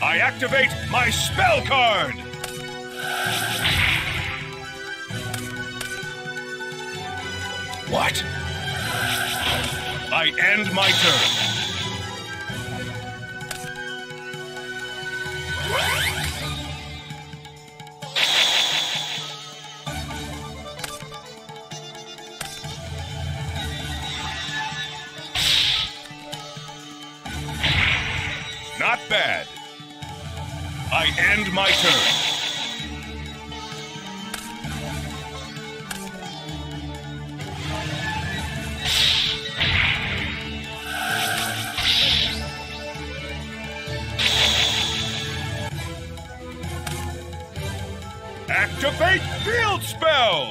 I activate my spell card! What? I end my turn. Not bad. I end my turn. Activate Field Spell!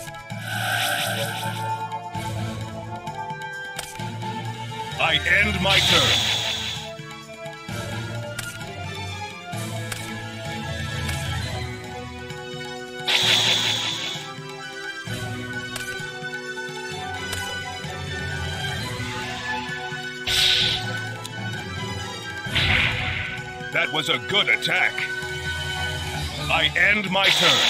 I end my turn. That was a good attack. I end my turn.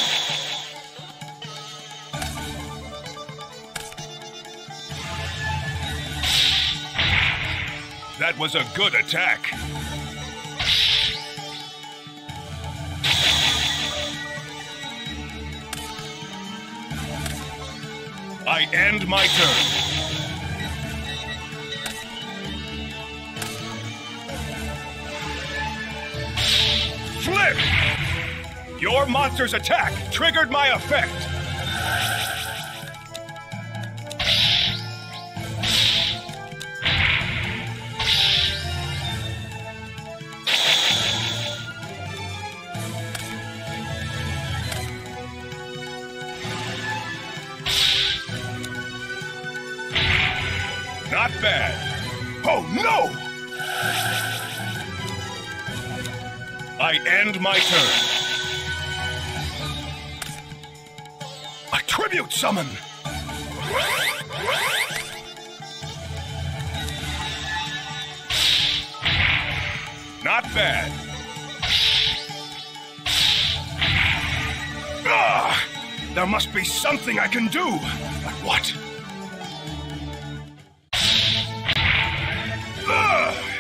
That was a good attack. I end my turn. Flip! Your monster's attack triggered my effect. Not bad. Oh no! I end my turn. A tribute summon! Not bad. Ah! There must be something I can do. But what? Ah!